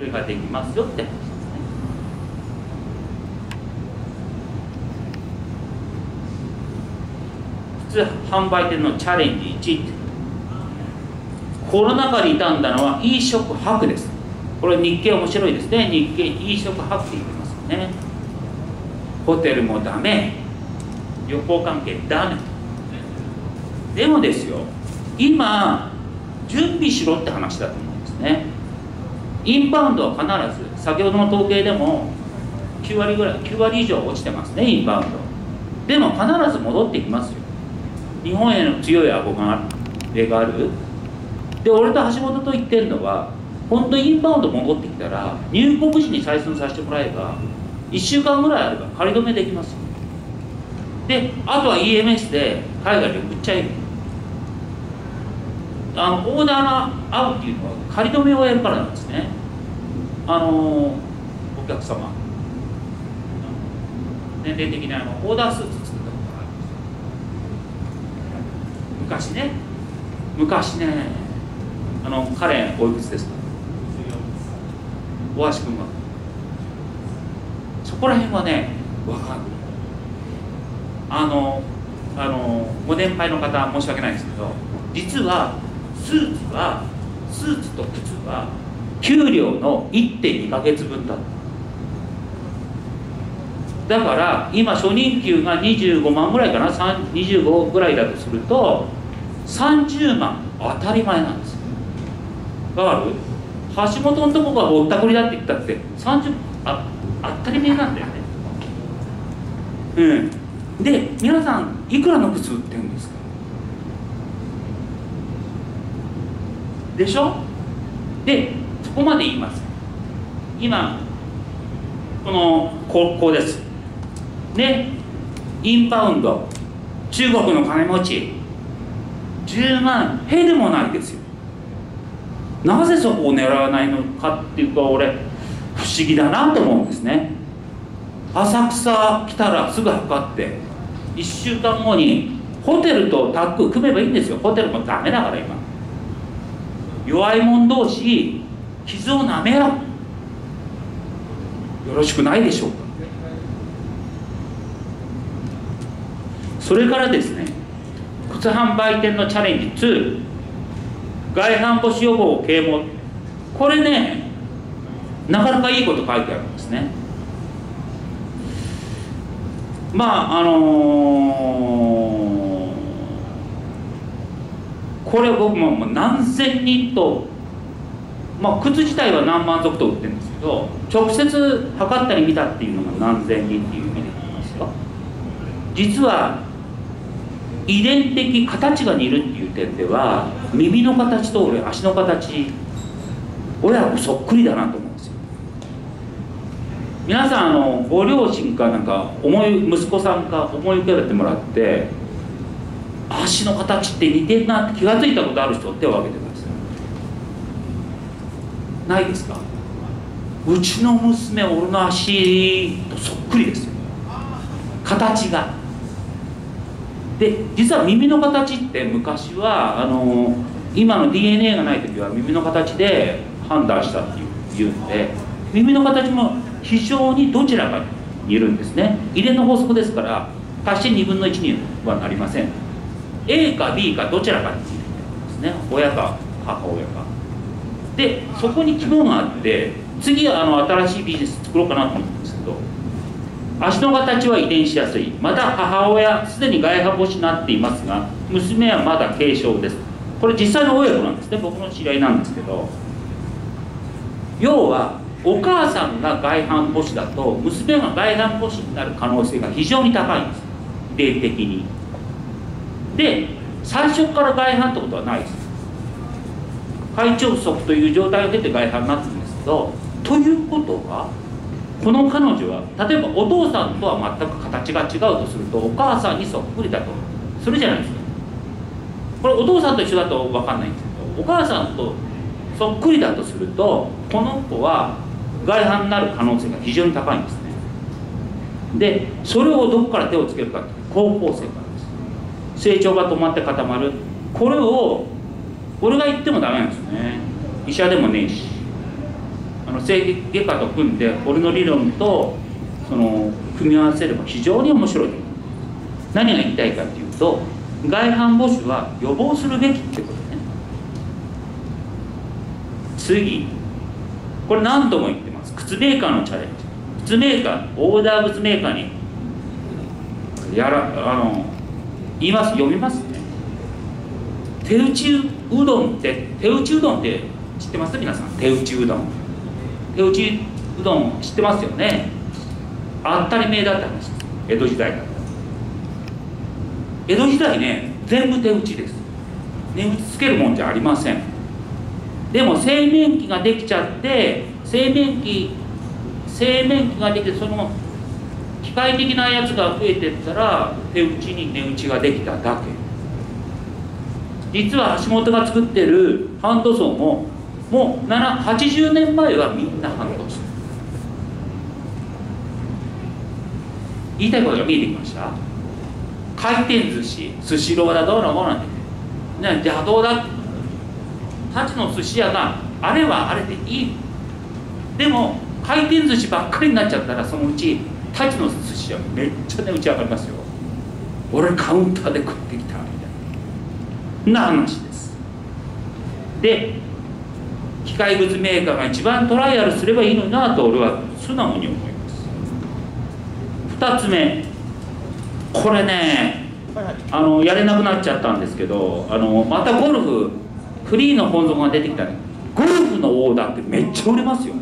それができますよって話ですね。普通販売店のチャレンジ1って、コロナ禍で傷んだのは飲食泊です。これ日経面白いですね。日経飲食泊って言ってますよね。ホテルもダメ、旅行関係ダメ。でもですよ、今準備しろって話だと思うんですね。インバウンドは必ず、先ほどの統計でも9割ぐらい、9割以上落ちてますね、インバウンド。でも必ず戻ってきますよ。日本への強い憧れがある。で、俺と橋本と言ってるのは、本当にインバウンド戻ってきたら、入国時に採寸させてもらえば、1週間ぐらいあれば仮止めできますよ。で、あとは EMS で海外に送っちゃえる。オーダーが合うっていうのは仮止めをやるからなんですね。お客様、年齢的にオーダースーツ作ったことがあります。昔ね、彼おいくつですか？大橋君はそこら辺はね分かる。ご年配の方申し訳ないですけど、実はスーツと靴は給料の 1.2 ヶ月分だった。だから今初任給が25万ぐらいかな、25ぐらいだとすると30万当たり前なんですよ。わかる？橋本のとこがぼったくりだって言ったって30当たり前なんだよね。で、皆さんいくらの靴売ってるんですか？でしょ？で、そこまで言います。今こうですね。インバウンド、中国の金持ち10万へでもないですよ。なぜそこを狙わないのかっていうか、俺不思議だなと思うんですね。浅草来たらすぐ測って1週間後にホテルとタッグ組めばいいんですよ。ホテルもダメだから今。弱い者同士傷をなめ合う、よろしくないでしょうか。それからですね、靴販売店のチャレンジ2、外反母趾予防啓蒙。これね、なかなかいいこと書いてあるんですね。これ僕も何千人と、靴自体は何万足と売ってるんですけど、直接測ったり見たっていうのが何千人っていう意味で言いますよ。実は遺伝的形が似るっていう点では、耳の形と俺足の形、親子そっくりだなと思うんですよ。皆さんご両親かなんか息子さんか思い浮かべてもらって、足の形って似てるなって気が付いたことある人手を挙げてください。ないですか？うちの娘俺の足とそっくりですよ、形が。で、実は耳の形って昔は今の DNA がない時は耳の形で判断したっていうんで、耳の形も非常にどちらかに似るんですね。遺伝の法則ですから足して2分の1にはなりません。 A か B かどちらかに似るんですね、親か母親か。で、そこに肝があって、次は新しいビジネス作ろうかなと思ったんですけど、足の形は遺伝しやすい。また母親すでに外反母趾になっていますが、娘はまだ軽症です。これ実際の親子なんですね。僕の知り合いなんですけど、要はお母さんが外反母趾だと娘が外反母趾になる可能性が非常に高いんです、遺伝的に。で、最初から外反ってことはないです。会腸側という状態を経て外反になってるんですけど、ということはこの彼女は例えばお父さんとは全く形が違うとすると、お母さんにそっくりだとするじゃないですか。これお父さんと一緒だと分かんないんですけど、お母さんとそっくりだとすると、この子は外反になる可能性が非常に高いんですね。で、それをどこから手をつけるかって、高校生からです。成長が止まって固まる。これを俺が言ってもダメなんですよね。医者でもねえし、 整形外科と組んで俺の理論と組み合わせれば非常に面白い。何が言いたいかというと、外反母趾は予防するべきってことね。次、これ何度も言ってます。靴メーカーのチャレンジ。靴メーカー、オーダー靴メーカーに言います、読みますね。手打ちうどんって知ってます？皆さん。手打ちうどん知ってますよね。当たり前だったんです。江戸時代だった。江戸時代ね、全部手打ちです。値打ちつけるもんじゃありません。でも製麺機ができちゃって、製麺機ができて、その機械的なやつが増えてったら手打ちに値打ちができただけ。実は橋本が作ってるハンドソーももう80年前はみんなハンドソー。言いたいことが見えてきました。回転寿司、スシローだどうのこうなんてね、邪道だ。タチの寿司屋があれはあれでいい。でも回転寿司ばっかりになっちゃったら、そのうちタチの寿司屋めっちゃ値打ち上がりますよ。俺カウンターで食ってきたみたいな話です。で、機械物メーカーが一番トライアルすればいいのになと俺は素直に思います。2つ目、これね、やれなくなっちゃったんですけど、またゴルフフリーの本尊が出てきたね。ゴルフのオーダーってめっちゃ売れますよ。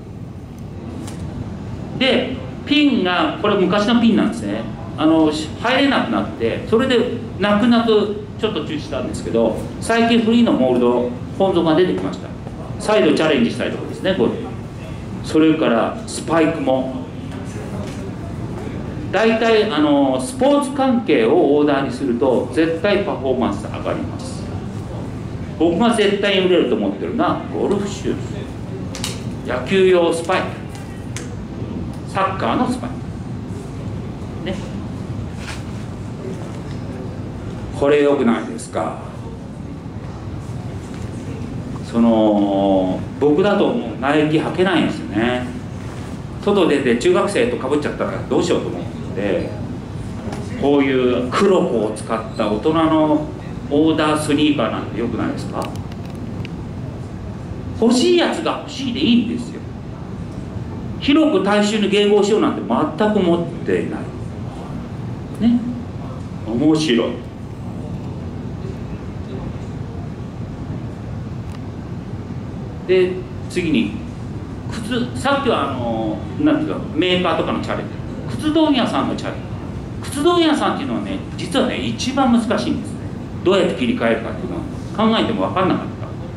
でピンが、これ昔のピンなんですね。入れなくなって、それで泣く泣くちょっと中止したんですけど、最近フリーのモールド本尊が出てきました。再度チャレンジしたいところですね、ゴルフ。それからスパイクも大体スポーツ関係をオーダーにすると絶対パフォーマンス上がります。僕が絶対に売れると思ってるのはゴルフシューズ、野球用スパイク、サッカーのスパイクね。これよくないですか。僕だともうナイキ履けないんですよね。外出て中学生とかぶっちゃったらどうしようと思って、こういう黒子を使った大人のオーダースニーカーなんてよくないですか。欲しいやつが欲しいでいいんですよ。広く大衆に迎合しようなんて全く持っていないね。面白い。で次に靴、さっきはなんていうかメーカーとかのチャレンジ、靴問屋さんのチャレンジ。靴問屋さんっていうのはね、実はね一番難しいんですね。どうやって切り替えるかっていうのは考えても分かんなかった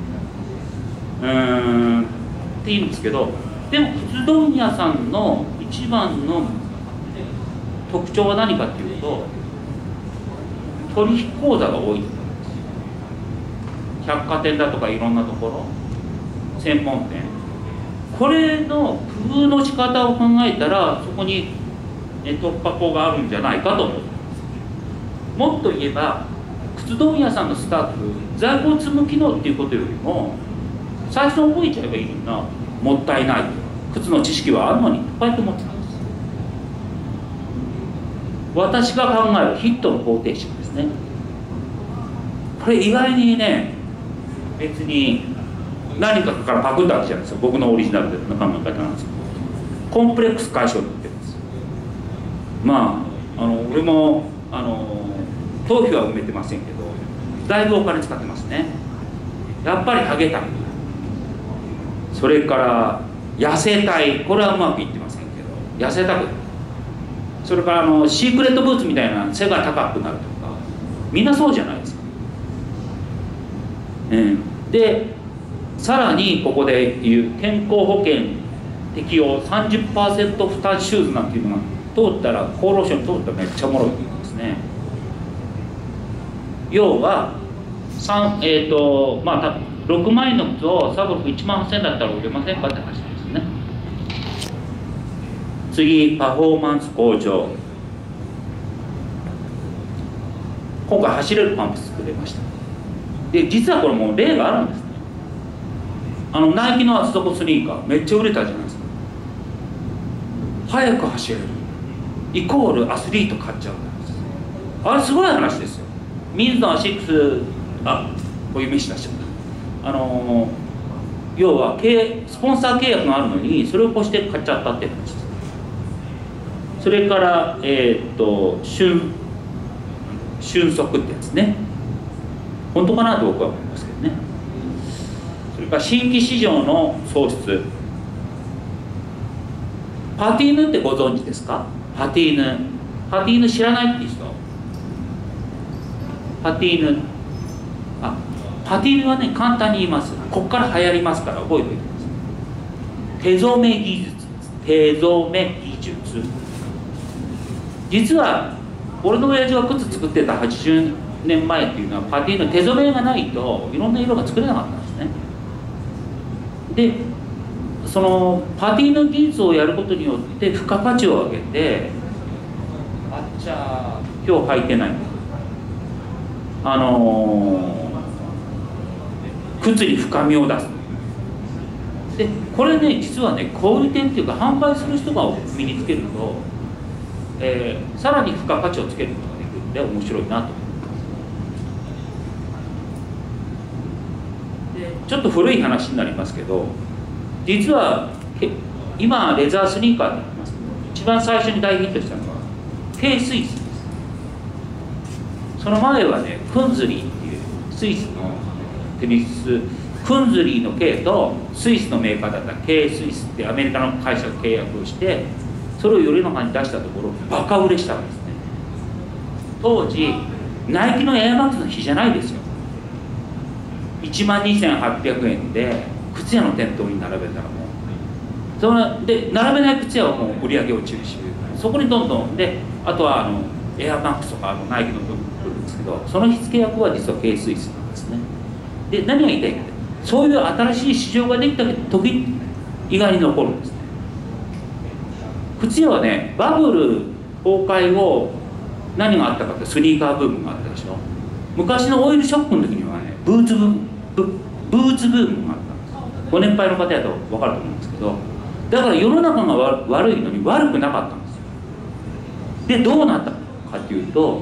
っていうんですけど、でも靴問屋さんの一番の特徴は何かっていうと、取引口座が多い。百貨店だとかいろんなところ、専門店、これの工夫の仕方を考えたらそこに突破口があるんじゃないかと思う。もっと言えば靴問屋さんのスタッフ、在庫積む機能っていうことよりも最初覚えちゃえばいいのにな、もったいない、靴の知識はあるのにいっぱいと思ってたんです。私が考えるヒットの方程式ですね。これ意外にね、別に何かからパクったわけじゃないですよ。僕のオリジナルな考え方なんですけど、コンプレックス解消になってるんです。まあ俺も頭皮は埋めてませんけど、だいぶお金使ってますね。やっぱりハゲたい、それから痩せたい、これはうまくいってませんけど痩せたくない、それからシークレットブーツみたいな背が高くなるとか、みんなそうじゃないですか。でさらにここでいう健康保険適用 30% 負担シューズなんていうのが通ったら、厚労省に通ったらめっちゃおもろいんですね。要はまあ6万円の靴をサブフ1万8000円だったら売れませんかって話ですね。次、パフォーマンス向上。今回走れるパンプス作れました。で実はこれもう例があるんですね。 ナイキの厚底スニーカーめっちゃ売れたじゃないですか。速く走れるイコールアスリート買っちゃうんです。あれすごい話ですよ。水野アシックスこういう飯出しちゃった。要はスポンサー契約があるのにそれを越して買っちゃったっていう話です。それから瞬足ってやつね、本当かなと僕は思いますけどね。それから新規市場の創出、パティーヌってご存知ですか？パティーヌ知らないっていう人？パティーヌパティーヌはね、簡単に言います。ここから流行りますから覚えておいてください。手染め技術です。手染め技術、実は俺の親父が靴作ってた80年前っていうのはパティーヌ手染めがないといろんな色が作れなかったんですね。でそのパティーヌ技術をやることによって付加価値を上げて、今日履いてない靴に深みを出す。でこれね、実はね、小売店っていうか販売する人が身につけると、さらに付加価値をつけることができるので面白いなと。でちょっと古い話になりますけど、実は今レザースニーカーって言ってますけど、一番最初に大ヒットしたのは K スイスです。その前はね、クンズリーっていうスイスのテニス、クンズリーの K とスイスのメーカーだった K スイスってアメリカの会社と契約をして、それを世の中に出したところバカ売れしたんですね。当時ナイキのエアマックスの日じゃないですよ。12,800円で靴屋の店頭に並べたらもうで並べない靴屋はもう売り上げ落ちるし、そこにどんどんで、あとはエアマックスとかナイキの部分来るんですけど、その火付け役は実は K スイスなんですね。で何が言いたいかって、そういう新しい市場ができた時以外に残るんですね。靴屋はね、バブル崩壊後何があったかって、スニーカーブームがあったでしょ。昔のオイルショックの時にはね、ブーツブームがあったんです。ご年配の方やと分かると思うんですけど、だから世の中が悪いのに悪くなかったんですよ。でどうなったかっていうと、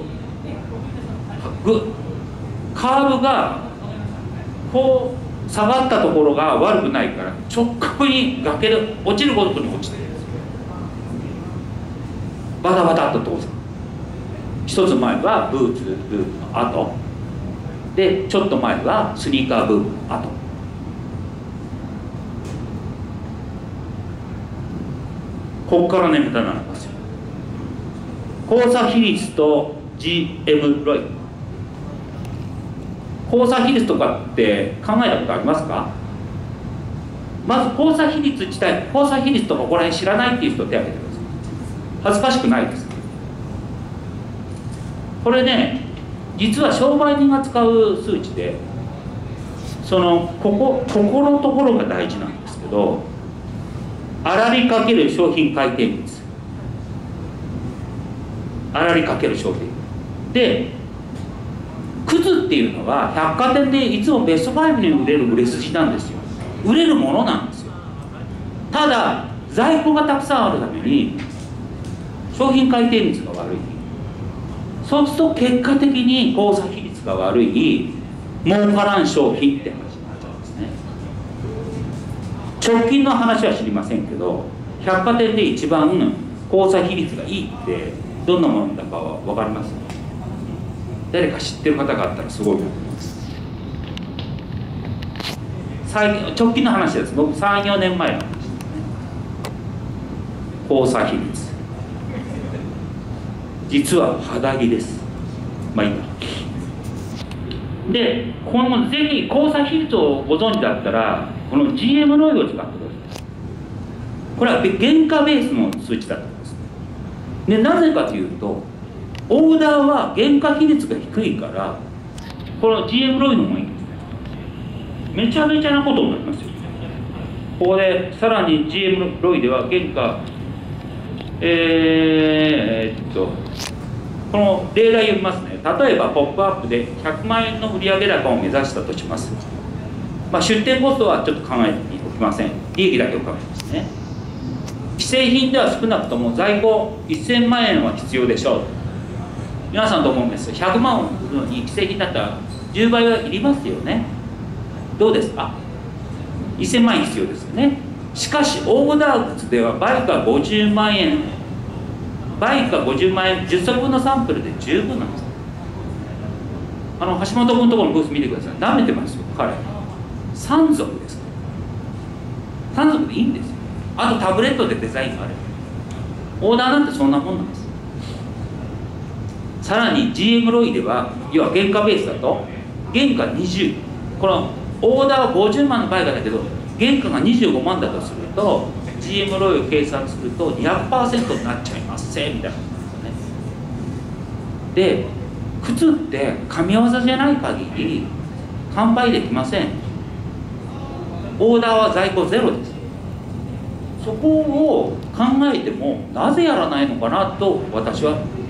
カーブがこう下がったところが悪くないから、直角に崖で落ちるごとに落ちてるんですよ。バタバタっと当然一つ前はブーツブームの後で、ちょっと前はスニーカーブームの後。ここからね、無駄なんですよ。交差比率と GM ロイ、交差比率とかって考えたことありますか？まず交差比率自体、交差比率とかここら辺知らないっていう人手を挙げてください。恥ずかしくないです。これね、実は商売人が使う数値で、ここのところが大事なんですけど、粗利かける商品回転率、粗利かける商品で、靴っていうのは百貨店でいつもベスト5に売れる売れ筋なんですよ。売れるものなんですよ。ただ在庫がたくさんあるために商品回転率が悪い。そうすると結果的に交差比率が悪い、儲からん商品って話になっちゃうんですね。直近の話は知りませんけど、百貨店で一番交差比率がいいってどんなものだかは分かります？誰か知ってる方があったらすごいと思います。直近の話です。僕3、4年前の話ですね。交差比率、実は肌着です。まあいいか。で、ぜひ交差比率をご存知だったら、この GM ロイを使ってください。これは原価ベースの数値だったんです。で、なぜかというと、オーダーは原価比率が低いから、この GM ロイの方がいいんですね。めちゃめちゃなことになりますよ。ここでさらに GM ロイでは原価、この例題読みますね。例えばポップアップで100万円の売上高を目指したとします。 出店コストはちょっと考えておきません。利益だけを考えますね。既製品では少なくとも在庫1000万円は必要でしょう。皆さんどう思うんです？100万を売るのに既製品だったら10倍はいりますよね。どうですか？1000万円必要ですよね。しかしオーダー靴では倍か50万円、倍か50万円、10足分のサンプルで十分なんです。橋本君のところのブース見てください。舐めてますよ彼。3足です。3足でいいんですよ。あとタブレットでデザインがあれば、オーダーなんてそんなもんなんです。さらに GM ロイでは、要は原価ベースだと原価20、このオーダーは50万の売価だけど原価が25万だとすると GM ロイを計算すると 200% になっちゃいますみたいなことですよね。で靴って神業じゃない限り完売できません。オーダーは在庫ゼロです。そこを考えてもなぜやらないのかなと私は